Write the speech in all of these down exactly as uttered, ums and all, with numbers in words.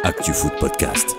ActuFoot Podcast.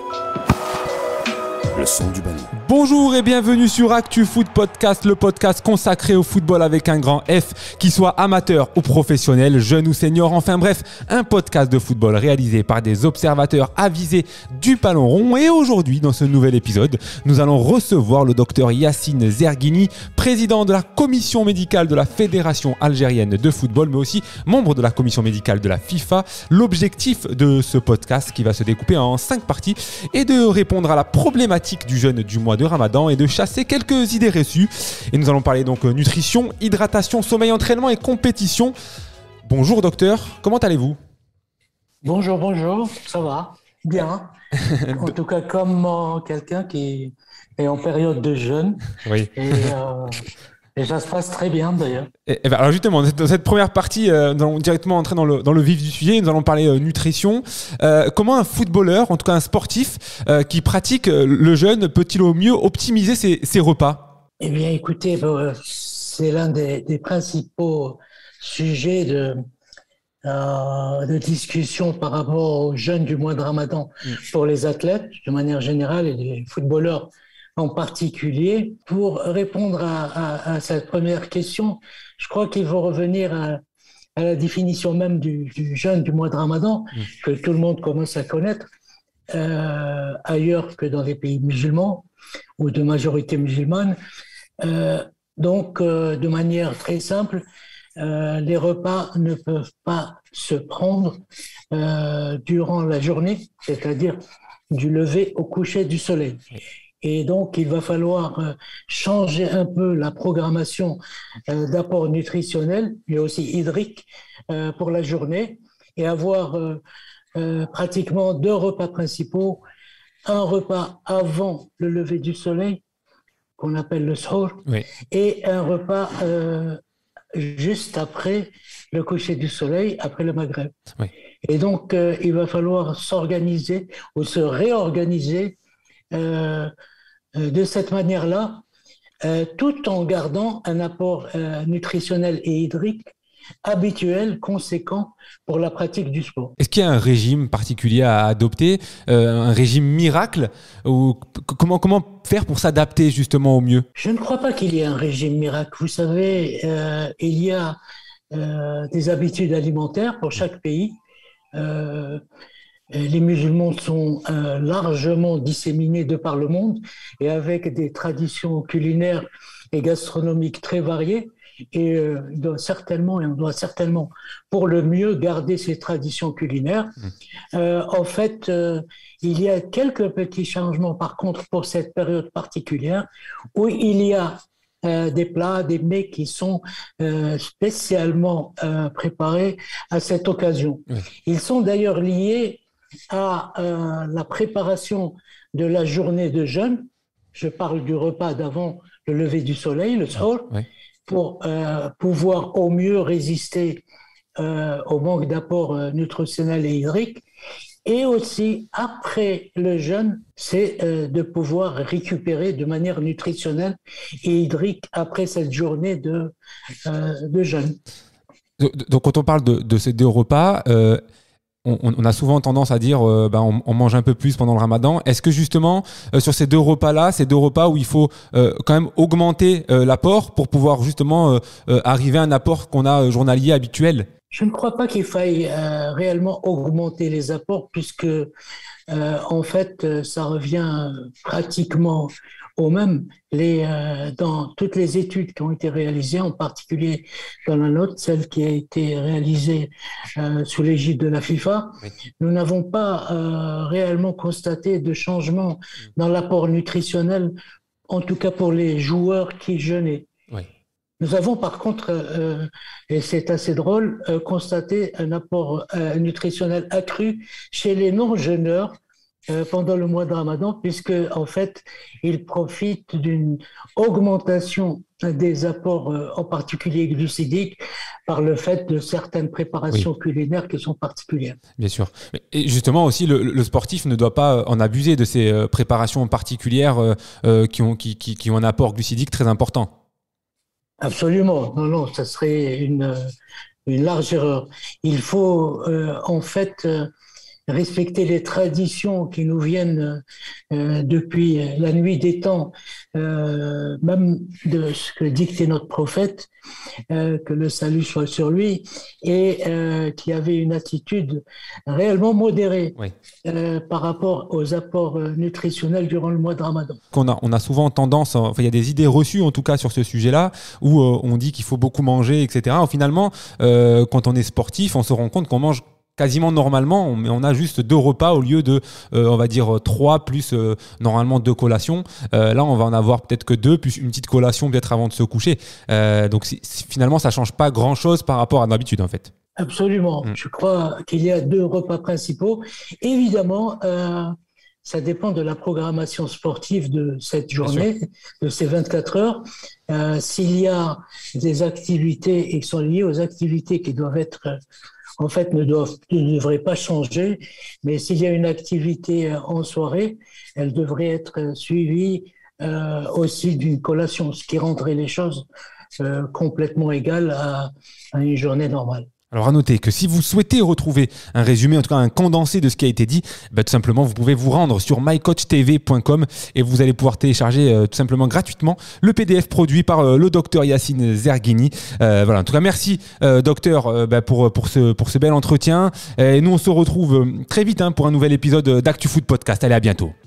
Le son du ballon. Bonjour et bienvenue sur ActuFoot Podcast, le podcast consacré au football avec un grand F, qu'il soit amateur ou professionnel, jeune ou senior, enfin bref, un podcast de football réalisé par des observateurs avisés du ballon rond. Et aujourd'hui, dans ce nouvel épisode, nous allons recevoir le docteur Yassine Zerguini, président de la commission médicale de la Fédération algérienne de football, mais aussi membre de la commission médicale de la FIFA. L'objectif de ce podcast, qui va se découper en cinq parties, est de répondre à la problématique du jeûne du mois de Ramadan et de chasser quelques idées reçues. Et nous allons parler donc nutrition, hydratation, sommeil, entraînement et compétition. Bonjour docteur, comment allez-vous ? Bonjour, bonjour, ça va, bien. En tout cas, comme euh, quelqu'un qui est en période de jeûne. Oui. Et, euh, et ça se passe très bien d'ailleurs. Et, et ben alors justement, dans cette première partie, euh, nous allons directement entrer dans le, dans le vif du sujet. Nous allons parler euh, nutrition. Euh, comment un footballeur, en tout cas un sportif, euh, qui pratique euh, le jeûne, peut-il au mieux optimiser ses, ses repas ? Eh bien, écoutez, euh, c'est l'un des, des principaux sujets de, euh, de discussion par rapport au jeûne du mois de Ramadan mmh. pour les athlètes, de manière générale, et les footballeurs en particulier. Pour répondre à, à, à cette première question, je crois qu'il faut revenir à, à la définition même du, du jeûne du mois de Ramadan, mmh. que tout le monde commence à connaître, euh, ailleurs que dans les pays musulmans ou de majorité musulmane. Euh, donc, euh, de manière très simple, euh, les repas ne peuvent pas se prendre euh, durant la journée, c'est-à-dire du lever au coucher du soleil. Et donc, il va falloir euh, changer un peu la programmation euh, d'apport nutritionnel, mais aussi hydrique, euh, pour la journée, et avoir euh, euh, pratiquement deux repas principaux. Un repas avant le lever du soleil, qu'on appelle le sahur, oui. et un repas euh, juste après le coucher du soleil, après le maghreb. Oui. Et donc, euh, il va falloir s'organiser ou se réorganiser euh, de cette manière-là, euh, tout en gardant un apport euh, nutritionnel et hydrique habituel, conséquent pour la pratique du sport. Est-ce qu'il y a un régime particulier à adopter, euh, un régime miracle, ou comment, comment faire pour s'adapter justement au mieux ? Je ne crois pas qu'il y ait un régime miracle. Vous savez, euh, il y a euh, des habitudes alimentaires pour chaque pays. Euh, Les musulmans sont euh, largement disséminés de par le monde et avec des traditions culinaires et gastronomiques très variées. Et euh, il doit certainement, et on doit certainement, pour le mieux, garder ces traditions culinaires. Mmh. Euh, en fait, euh, il y a quelques petits changements, par contre, pour cette période particulière, où il y a euh, des plats, des mets qui sont euh, spécialement euh, préparés à cette occasion. Mmh. Ils sont d'ailleurs liés à euh, la préparation de la journée de jeûne. Je parle du repas d'avant le lever du soleil, le sahur, oui. pour euh, pouvoir au mieux résister euh, au manque d'apport euh, nutritionnel et hydrique. Et aussi, après le jeûne, c'est euh, de pouvoir récupérer de manière nutritionnelle et hydrique après cette journée de, euh, de jeûne. Donc, quand on parle de, de ces deux repas, euh On, on a souvent tendance à dire euh, ben on, on mange un peu plus pendant le Ramadan. Est-ce que justement, euh, sur ces deux repas-là, ces deux repas où il faut euh, quand même augmenter euh, l'apport pour pouvoir justement euh, euh, arriver à un apport qu'on a euh, journalier habituel ? Je ne crois pas qu'il faille euh, réellement augmenter les apports puisque, euh, en fait, ça revient pratiquement au même. Les, euh, dans toutes les études qui ont été réalisées, en particulier dans la nôtre, celle qui a été réalisée euh, sous l'égide de la FIFA, oui. nous n'avons pas euh, réellement constaté de changement dans l'apport nutritionnel, en tout cas pour les joueurs qui jeûnaient. Oui. Nous avons par contre, euh, et c'est assez drôle, euh, constaté un apport euh, nutritionnel accru chez les non-jeûneurs euh, pendant le mois de Ramadan, puisque en fait, ils profitent d'une augmentation des apports, euh, en particulier glucidiques, par le fait de certaines préparations oui. culinaires qui sont particulières. Bien sûr. Et justement aussi, le, le sportif ne doit pas en abuser de ces préparations particulières euh, qui ont, qui, qui, qui ont un apport glucidique très important. Absolument. Non, non, ça serait une, une large erreur. Il faut euh, en fait euh, respecter les traditions qui nous viennent euh, depuis la nuit des temps, euh, même de ce que dictait notre prophète, euh, que le salut soit sur lui, et euh, qui avait une attitude réellement modérée oui. euh, par rapport aux apports euh, nutritionnels durant le mois de Ramadan. On a, on a souvent tendance, enfin, il y a des idées reçues en tout cas sur ce sujet-là, où euh, on dit qu'il faut beaucoup manger, et cetera. Finalement, euh, quand on est sportif, on se rend compte qu'on mange quasiment normalement, mais on a juste deux repas au lieu de, euh, on va dire, trois plus euh, normalement deux collations. Euh, là, on va en avoir peut-être que deux, plus une petite collation peut-être avant de se coucher. Euh, donc c'est, c'est, finalement, ça ne change pas grand-chose par rapport à d'habitude, en fait. Absolument. Mmh. Je crois qu'il y a deux repas principaux. Évidemment, euh, ça dépend de la programmation sportive de cette journée, de ces vingt-quatre heures. Euh, s'il y a des activités qui sont liées aux activités qui doivent être... en fait, ne, doivent, ne devraient pas changer, mais s'il y a une activité en soirée, elle devrait être suivie euh, aussi d'une collation, ce qui rendrait les choses euh, complètement égales à, à une journée normale. Alors à noter que si vous souhaitez retrouver un résumé, en tout cas un condensé de ce qui a été dit, bah, tout simplement vous pouvez vous rendre sur my coach t v point com et vous allez pouvoir télécharger euh, tout simplement gratuitement le P D F produit par euh, le docteur Yacine Zerghini. Euh, voilà, en tout cas merci euh, docteur euh, bah, pour, pour, ce, pour ce bel entretien. Et nous on se retrouve très vite hein, pour un nouvel épisode d'ActuFoot Podcast. Allez, à bientôt.